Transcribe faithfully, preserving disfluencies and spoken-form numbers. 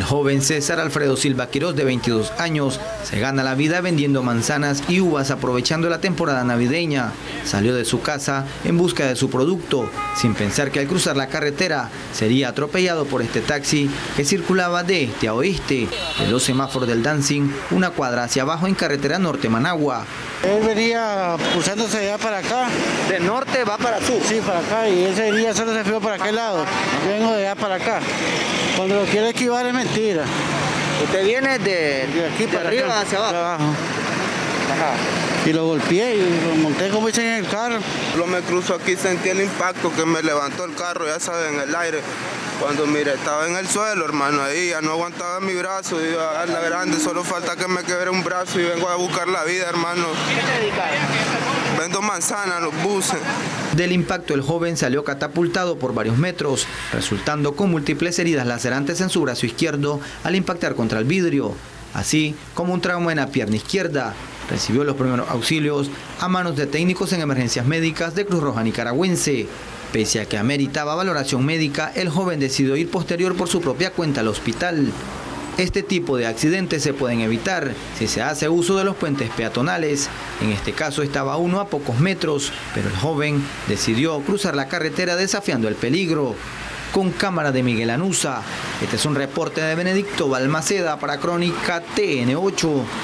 joven César Alfredo Silva Quiroz, de veintidós años, se gana la vida vendiendo manzanas y uvas aprovechando la temporada navideña. Salió de su casa en busca de su producto, sin pensar que al cruzar la carretera sería atropellado por este taxi que circulaba de este a oeste, de los semáforos del Dancing, una cuadra hacia abajo en carretera norte Managua. Él venía cruzándose de allá para acá. ¿De norte va para sur? Sí, para acá, y ese día solo se fue para aquel lado. Yo vengo de allá para acá. Cuando lo quiere esquivar es mentira. ¿Usted viene de, de aquí de para arriba acá, hacia abajo? abajo. Ajá. Y lo golpeé y lo monté como dicen en el carro. Lo me cruzo aquí, sentí el impacto que me levantó el carro, ya saben, en el aire. Cuando mire, estaba en el suelo, hermano, ahí ya no aguantaba mi brazo, iba a la grande, solo falta que me quebre un brazo y vengo a buscar la vida, hermano. ¿Qué te dedicas? Vendo manzanas, los buses. Del impacto, el joven salió catapultado por varios metros, resultando con múltiples heridas lacerantes en su brazo izquierdo al impactar contra el vidrio, así como un trauma en la pierna izquierda. Recibió los primeros auxilios a manos de técnicos en emergencias médicas de Cruz Roja Nicaragüense. Pese a que ameritaba valoración médica, el joven decidió ir posterior por su propia cuenta al hospital. Este tipo de accidentes se pueden evitar si se hace uso de los puentes peatonales. En este caso estaba uno a pocos metros, pero el joven decidió cruzar la carretera desafiando el peligro. Con cámara de Miguel Anusa, este es un reporte de Benedicto Balmaceda para Crónica T N ocho.